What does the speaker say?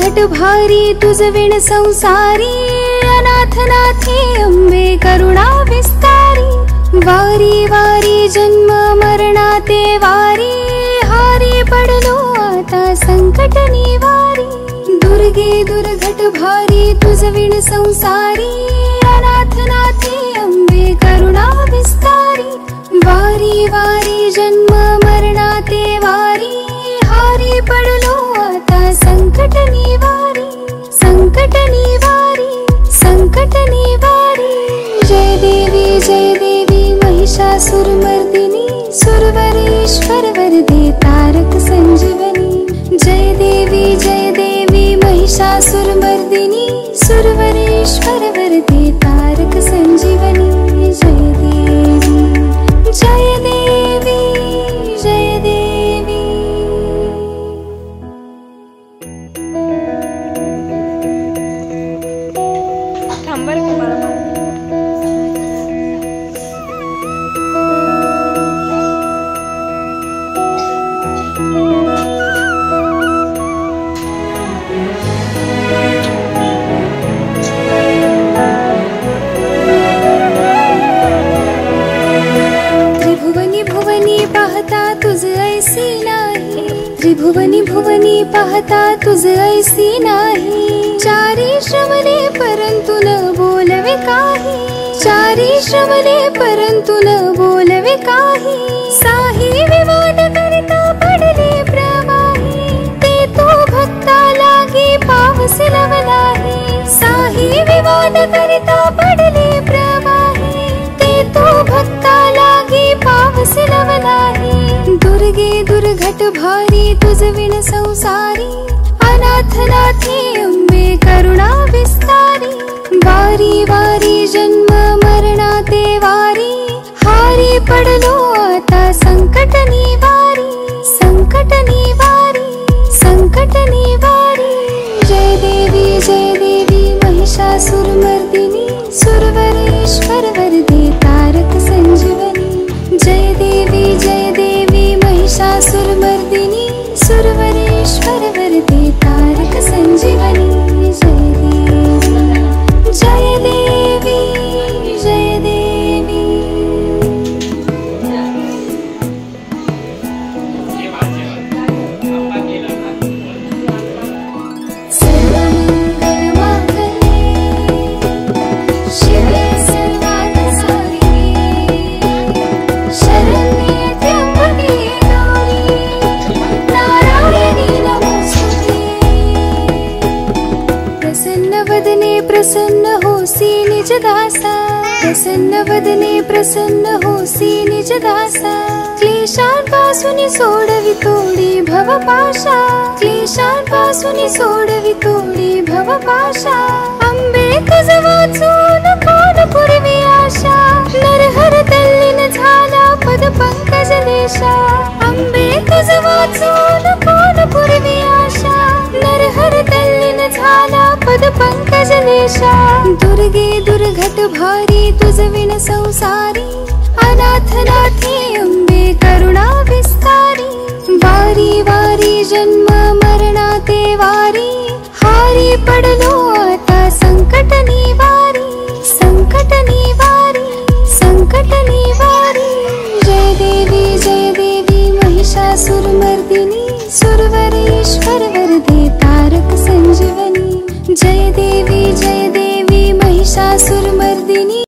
दुर्घट भारी तुझ विण संसारी, अनाथनाथे अंबे करुणा विस्तारी। वारी वारी जन्म मरणाते वारी, हारी पडलो आता संकट निवारी। दुर्गे दुर्घट भारी तुझ विण संसारी, अनाथनाथे अंबे करुणा विस्तारी। वारी वारी जन्म मरणाते वारी, हारी पडलो आता संकट निवारी। संकट निवारी, संकट निवारी। जय देवी महिषासुरमर्दिनी, सुरवरेश्वर वरदे तारक संजीवनी। जय देवी महिषासुरमर्दिनी, सुरवरेश्वर वरदे तारक संजीवनी। जय देवी, जय देवी, जय देवी। त्रिभुवनी भुवनी पाहता तुझ ऐसी नाही। चारी श्रवणे परंतु न बोलवे काही, चारी श्रवणे परंतु न बोलवे काही। साही विवाद करिता पडले प्रवाही, ते तो भक्ता लागी पावसी लवलाही। साही विवाद करिता पडले प्रवाही, ते तो भक्ता लागी पावसी लवलाही। दुर्गे दुर्घट भारी तुझ विण संसारी, अनाथनाथे अंबे करुणा विस्तारी। वारी वारी जन्म मरणाते वारी, हारी पडलो आता संकट निवारी। संकट निवारी, संकट निवारी। जय देवी महिषासुरमर्दिनी, सुरवरेश्वर वरदे तारक संजीवनी। जय देवी महिषासुरमर्दिनी, सुरवरेश्वर वरदे तारक संजीवनी। जय देवी, जय देवी, शिवे सर्वार्थसाधिके, शरण्ये त्र्यंबके गौरी, नारायणी नमोस्तुते। प्रसन्न वदने प्रसन्न होसी निज दासा, प्रसन्न वदने प्रसन्न होसी निज दासा। क्लेशांपासून सोडवी तोडी भवपाशा, क्लेशांपासून सोडवी तोडी भवपाशा। अंबे तुझ वाचून कोण पुरवी आशा, नरहर तल्लीन झाला पद पंकज लेशा। अंबे तुझ वाचून कोण पुरवी आशा, नरहर तल्लीन झाला पद पंकज लेशा। दुर्गे दुर्घट भारी तुझ विण संसारी, अनाथनाथे अंबे करुणा विस्तारी। वारी वारी जन्म मरणाते वारी, हारी पडलो आता संकट निवारी। संकट निवारी, संकट निवारी। जय देवी महिषासुरमर्दिनी,